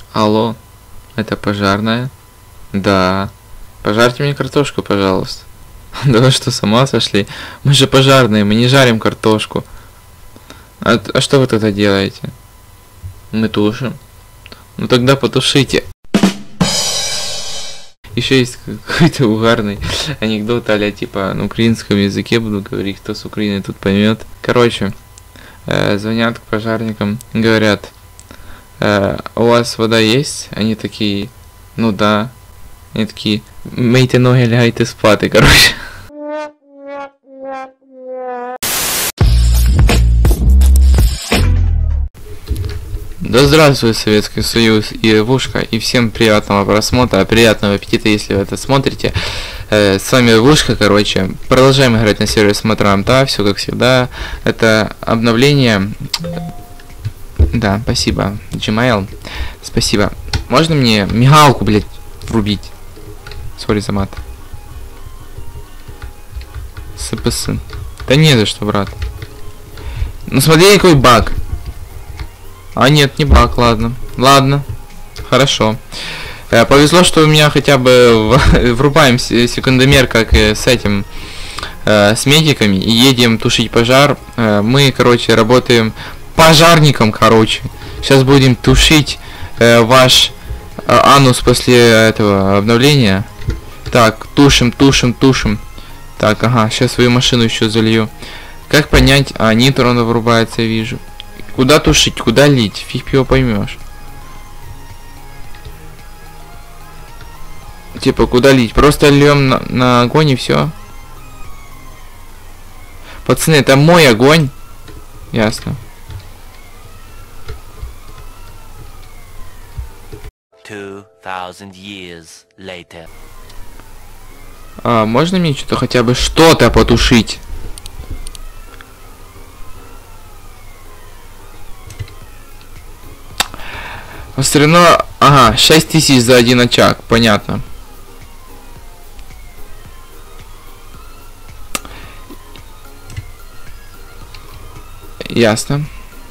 Алло, это пожарная? Да. Пожарьте мне картошку, пожалуйста. Да вы что, с ума сошли? Мы же пожарные, мы не жарим картошку. А что вы тогда делаете? Мы тушим. Ну тогда потушите. Еще есть какой-то угарный анекдот, а-ля типа на украинском языке буду говорить, кто с Украины тут поймет. Короче, звонят к пожарникам, говорят, у вас вода есть? Они такие, ну да. Они такие, мийте ноги, лягайте спати, короче. Да здравствует Советский Союз и Вушка, и всем приятного просмотра, приятного аппетита, если вы это смотрите. С вами Вушка, короче. Продолжаем играть на сервере Смотрам, да, все как всегда. Это обновление. Да, спасибо, Gmail. Спасибо. Можно мне мигалку, блядь, врубить? Сори за мат. СПС. Да не за что, брат. Ну смотри, какой баг. А нет, не баг, ладно. Ладно, хорошо. Повезло, что у меня хотя бы врубаем секундомер, как и с этим, с медиками, и едем тушить пожар. Мы, короче, работаем пожарником, короче. Сейчас будем тушить ваш анус после этого обновления. Так, тушим. Так, ага, сейчас свою машину еще залью. Как понять? А, нитро врубается, я вижу. Куда тушить, куда лить? Фиг его поймешь. Типа, куда лить? Просто льем на огонь и все. Пацаны, это мой огонь. Ясно. 2000 years later. А, можно мне что-то хотя бы что-то потушить? Остальное, ага, 6000 за один очаг, понятно. Ясно.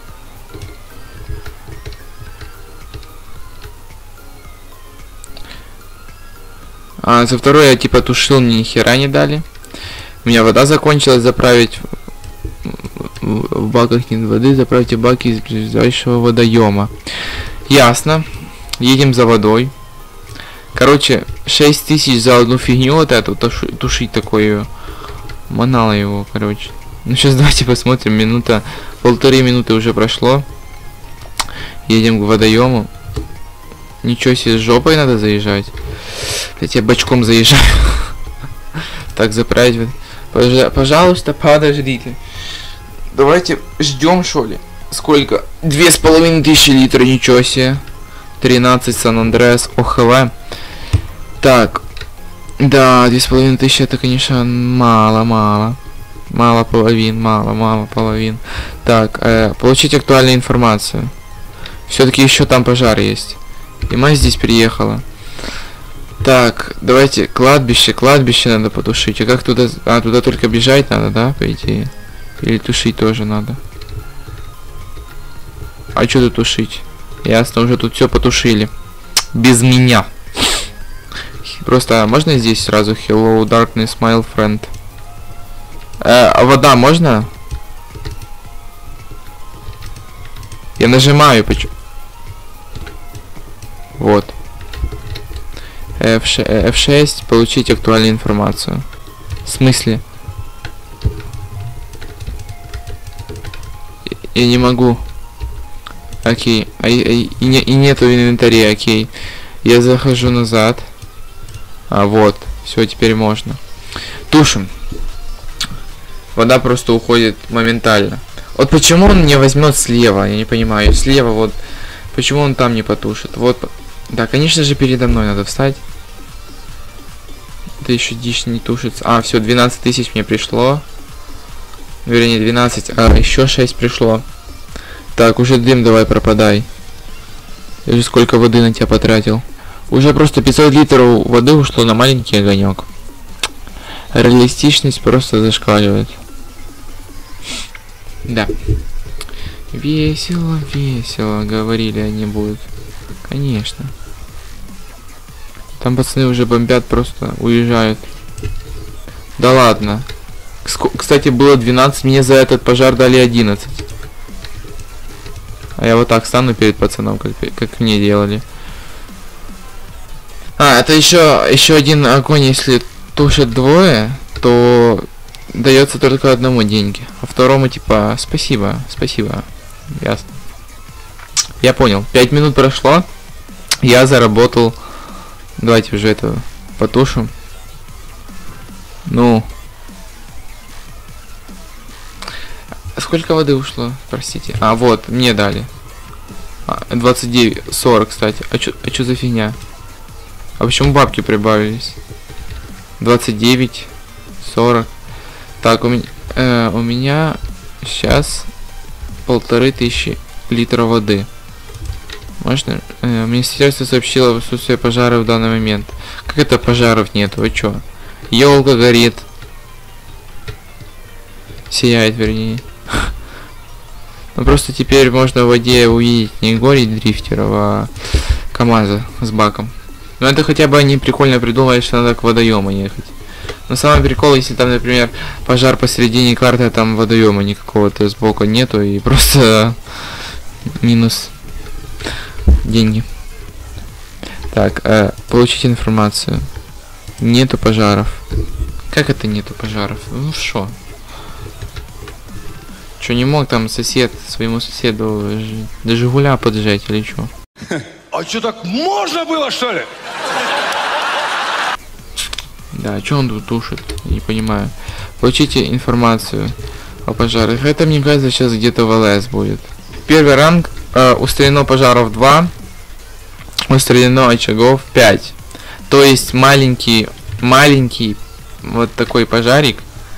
А за второй я типа тушил, мне ни хера не дали. У меня вода закончилась, заправить в баках нет воды, заправьте баки из ближайшего водоема. Ясно. Едем за водой. Короче, 6000 за одну фигню вот эту, тушить такое. Манало его, короче. Ну сейчас давайте посмотрим, полторы минуты уже прошло. Едем к водоему. Ничего себе, с жопой надо заезжать. Я бочком заезжаю. Так, заправить. Пожалуйста, подождите. Давайте ждем, что ли. Сколько? 2500 литров, ничего себе. 13 Сан-Андреас, ОХВ. Так. Да, 2500 это, конечно, мало. Мало половин. Так, получить актуальную информацию. Все-таки еще там пожар есть. И мать здесь приехала. Так, давайте, кладбище надо потушить. А как туда? А, туда только бежать надо, да, по идее? Или тушить тоже надо? А что тут тушить? Ясно, уже тут все потушили. Без меня. Просто можно здесь сразу Hello, Darkness, my friend? А вода можно? Я нажимаю, почему? Вот. F6, получить актуальную информацию. В смысле? Я не могу. Окей. И нету в инвентаре, окей. Я захожу назад. А вот. Все, теперь можно. Тушим. Вода просто уходит моментально. Вот почему он не возьмет слева? Я не понимаю. Слева вот. Почему он там не потушит? Вот. Да, конечно же, передо мной надо встать. Это еще дичь не тушится. А, все, 12 тысяч мне пришло. Вернее, 12. А, еще 6 пришло. Так, уже дым давай пропадай. Я же сколько воды на тебя потратил. Уже просто 500 литров воды ушло на маленький огонек. Реалистичность просто зашкаливает. Да. Весело, говорили они будут. Конечно. Там пацаны уже бомбят, просто уезжают. Да ладно. Кстати, было 12, мне за этот пожар дали 11. А я вот так стану перед пацаном, как мне делали. А, это еще один огонь, если тушат двое, то дается только одному деньги. А второму типа спасибо. Ясно. Я понял. 5 минут прошло. Я заработал. Давайте уже это потушим. Ну. Сколько воды ушло? Простите. А, вот, мне дали. 29, 40, кстати. А чё за фигня? А почему бабки прибавились? 29, 40. Так, у меня сейчас 1500 литров воды. Можно? Министерство сообщило об отсутствии пожара в данный момент. Как это пожаров нет? Вы чё? Ёлка горит. Сияет, вернее. Ну просто теперь можно в воде увидеть не горе дрифтеров, а КамАЗа с баком. Но это хотя бы они прикольно придумали, что надо к водоему ехать. Но самый прикол, если там, например, пожар посередине карты, а там водоема никакого-то сбоку нету, и просто минус деньги. Так, получить информацию. Нету пожаров. Как это нету пожаров? Ну шо? Чё, не мог там сосед своему соседу до Жигуля поджать или чё? А чё, так можно было, что ли? Да, чё он тут тушит? Не понимаю. Получите информацию о пожарах. Это, мне кажется, сейчас где-то в ЛС будет. Первый ранг. Устранено пожаров 2. Устранено очагов 5. То есть маленький вот такой пожарик.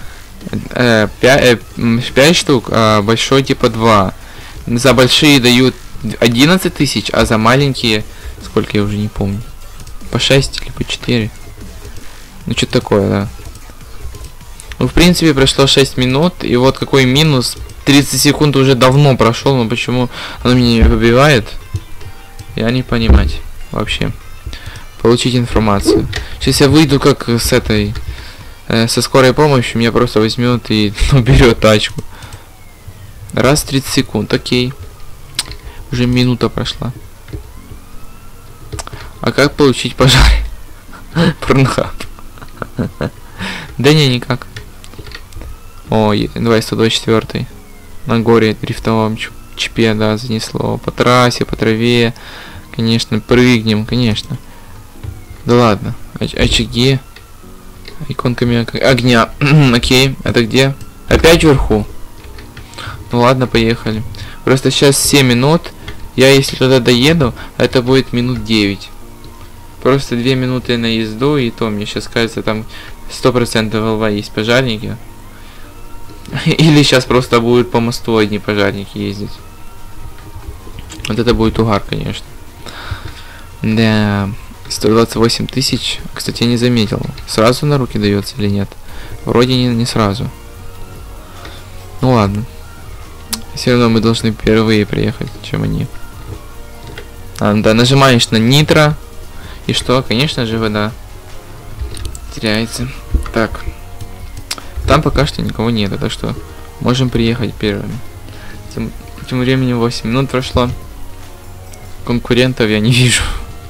5 штук, а большой типа 2. За большие дают 11 тысяч, а за маленькие, сколько я уже не помню, по 6 или по 4. Ну что такое, да. Ну в принципе прошло 6 минут, и вот какой минус. 30 секунд уже давно прошел, но почему оно меня не выбивает, я не понимать вообще. Получить информацию. Сейчас я выйду как с этой... со скорой помощью, меня просто возьмет и уберет тачку. Раз 30 секунд, окей. Уже минута прошла. А как получить пожар? Порнхаб. Да не, никак. Ой, давай 124. На горе дрифтовом чипе, да, занесло. По трассе, по траве. Конечно, прыгнем, конечно. Да ладно. Очаги. Иконками огня. Окей, это где? Опять вверху? Ну ладно, поехали. Просто сейчас 7 минут. Я если туда доеду, это будет минут 9. Просто 2 минуты на езду, и то мне сейчас кажется, там 100% ЛВ есть пожарники. Или сейчас просто будут по мосту одни пожарники ездить. Вот это будет угар, конечно. Да. 128 тысяч. Кстати, я не заметил. Сразу на руки дается или нет? Вроде не сразу. Ну ладно. Все равно мы должны впервые приехать, чем они. Да, нажимаешь на нитро. И что? Конечно же, вода теряется. Так. Там пока что никого нет, так что можем приехать первыми. Тем временем 8 минут прошло. Конкурентов я не вижу.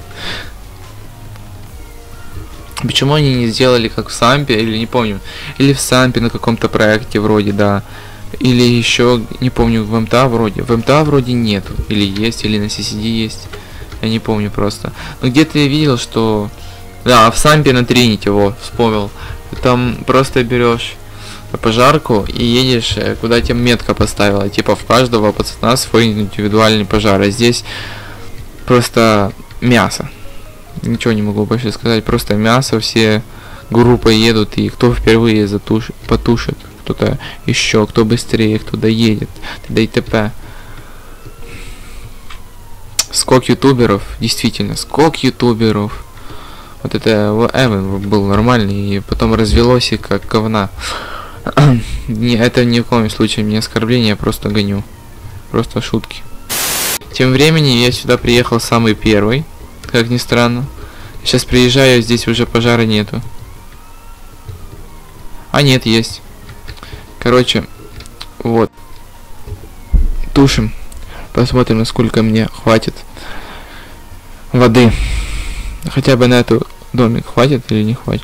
Почему они не сделали как в Сампе, или не помню, или в Сампе на каком-то проекте вроде, да, или еще, не помню, в МТА вроде. В МТА вроде нету, или есть, или на CCD есть, я не помню просто. Но где-то я видел, что, да, в Сампе на Тринити, вот, вспомнил, там просто берешь пожарку и едешь, куда тебе метка поставила, типа в каждого пацана свой индивидуальный пожар, а здесь просто мясо. Ничего не могу больше сказать, просто мясо, все группы едут, и кто впервые потушит, кто-то еще, кто быстрее, кто доедет, т.д. и т.п. Скок ютуберов, действительно, скок ютуберов. Вот это Эван был нормальный, и потом развелось и как говна. Это ни в коем случае не оскорбление, я просто гоню. Просто шутки. Тем временем я сюда приехал самый первый, как ни странно. Сейчас приезжаю, здесь уже пожара нету. А нет, есть. Короче, вот. Тушим. Посмотрим, насколько мне хватит воды. Хотя бы на эту домик хватит или не хватит.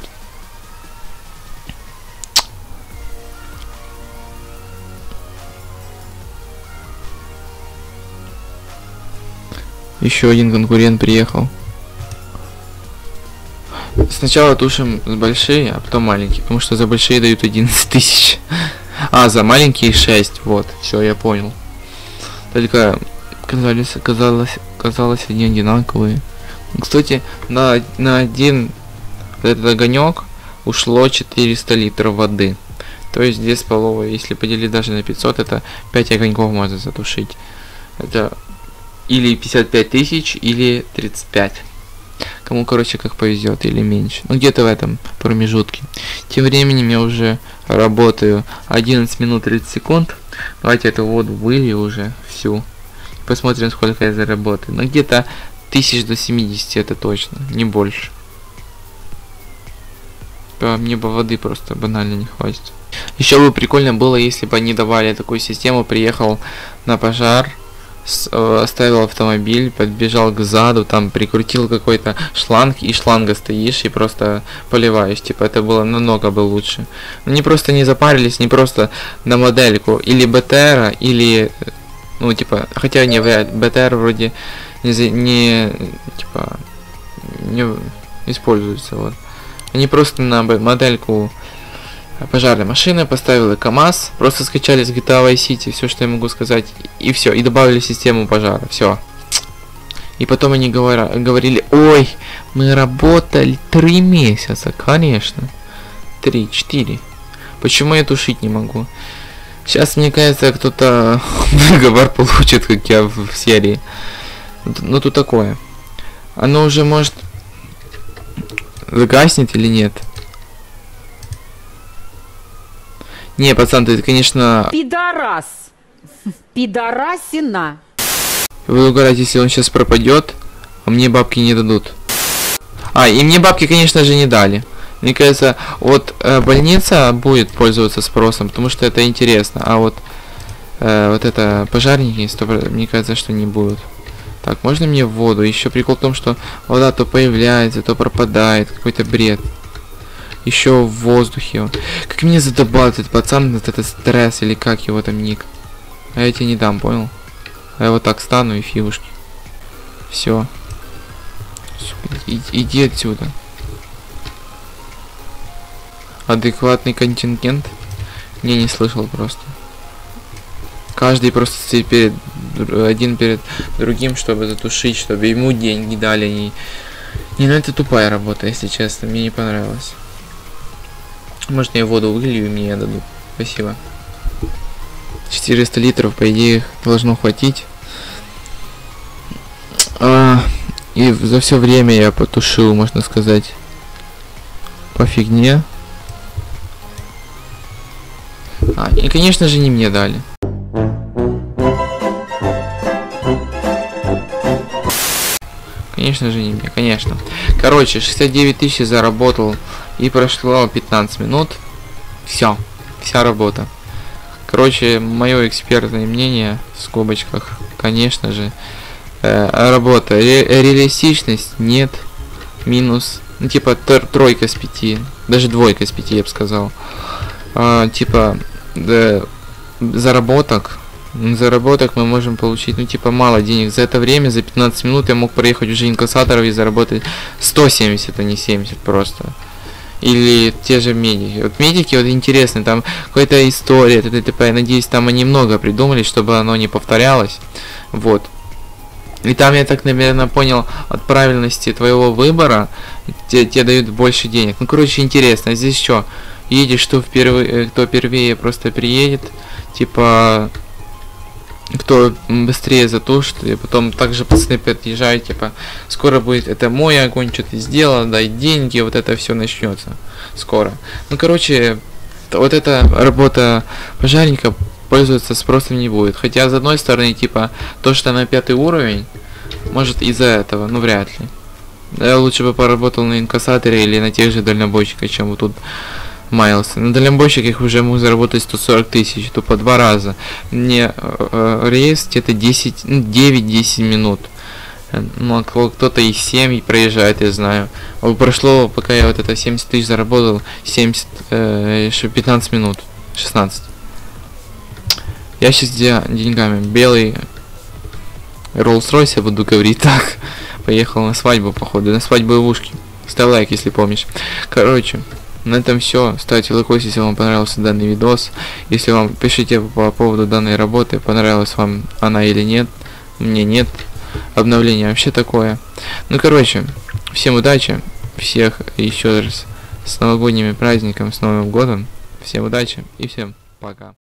Еще один конкурент приехал. Сначала тушим с большие, а потом маленькие, потому что за большие дают 11 тысяч. А, за маленькие 6, вот, все, я понял. Только казалось они одинаковые. Кстати, на один этот огонек ушло 400 литров воды. То есть 2,5, если поделить даже на 500, это 5 огоньков можно затушить. Это или 55 тысяч, или 35. Кому, короче, как повезет, или меньше. Ну, где-то в этом промежутке. Тем временем я уже работаю 11 минут 30 секунд. Давайте эту воду вылью уже всю. Посмотрим, сколько я заработаю. Ну, где-то 1000 до 70, это точно, не больше. Мне бы воды просто банально не хватит. Еще бы прикольно было, если бы они давали такую систему. Приехал на пожар, оставил автомобиль, подбежал к заду, там прикрутил какой-то шланг, и шланга стоишь и просто поливаешь. Типа это было намного бы лучше. Они просто не запарились, не просто на модельку или БТР, или ну типа, хотя не БТР вроде не используется, вот. Они просто на модельку пожарной машины поставили КамАЗ, просто скачали с GTA Vice City, все, что я могу сказать, и все, и добавили систему пожара, все. И потом они говорили: ой, мы работали 3 месяца, конечно, 3-4. Почему я тушить не могу? Сейчас, мне кажется, кто-то договор получит, как я в серии. Ну тут такое. Оно уже может загаснет или нет? Не, пацан, ты, конечно... Пидорас! Пидорасина! Вы угораете, если он сейчас пропадет, а мне бабки не дадут. А, и мне бабки, конечно же, не дали. Мне кажется, вот больница будет пользоваться спросом, потому что это интересно. А вот это пожарники, мне кажется, что не будут. Так, можно мне воду? Еще прикол в том, что вода то появляется, то пропадает. Какой-то бред. Еще в воздухе. Как меня задолбал этот пацан, этот стресс, или как его там ник. А я тебе не дам, понял? А я вот так стану и фигушки. Все. Иди отсюда. Адекватный контингент? Не слышал просто. Каждый просто стоит один перед другим, чтобы затушить, чтобы ему деньги дали. Не, ну это тупая работа, если честно, мне не понравилось. Может, я воду вылью и мне дадут. Спасибо. 400 литров, по идее, должно хватить. И за все время я потушил, можно сказать, по фигне. И, конечно же, не мне дали. Конечно же, не мне, конечно. Короче, 69 тысяч заработал. И прошло 15 минут. Все. Вся работа. Короче, мое экспертное мнение, в скобочках, конечно же. Работа. Реалистичность нет. Минус. Ну, типа, 3 с 5. Даже 2 с 5, я бы сказал. Типа, заработок мы можем получить, ну, типа, мало денег. За это время, за 15 минут я мог проехать уже инкассаторов и заработать 170, а не 70 просто. Или те же медики. Вот медики, вот интересно, там какая-то история, т.д. Я надеюсь, там они много придумали, чтобы оно не повторялось. Вот. И там я так, наверное, понял, от правильности твоего выбора тебе дают больше денег. Ну, короче, интересно. Здесь что? Едешь, кто первее просто приедет, типа, кто быстрее затушит, и потом также пацаны подъезжают, типа, скоро будет, это мой огонь, что ты сделал, дай деньги, вот это все начнется скоро. Ну, короче, вот эта работа пожарника пользоваться спросом не будет. Хотя, с одной стороны, типа, то, что на 5 уровень, может из-за этого, ну вряд ли. Я лучше бы поработал на инкассаторе или на тех же дальнобойщиках, чем вот тут маялся. На дальнобойщиках уже мог заработать 140 тысяч, то по 2 раза. Мне рейс где-то 9-10 минут. Ну, кто-то и 7 проезжает, я знаю. А прошло, пока я вот это 70 тысяч заработал, 15 минут. 16. Я сейчас деньгами. Белый Rolls-Royce, я буду говорить так. Поехал на свадьбу, походу. На свадьбу Ивушки. Ставь лайк, если помнишь. Короче, на этом все. Ставьте лайк, если вам понравился данный видос. Если вам, пишите по поводу данной работы, понравилась вам она или нет. Мне нет. Обновление вообще такое. Ну, короче, всем удачи. Всех еще раз с новогодними праздниками, с Новым годом. Всем удачи и всем пока.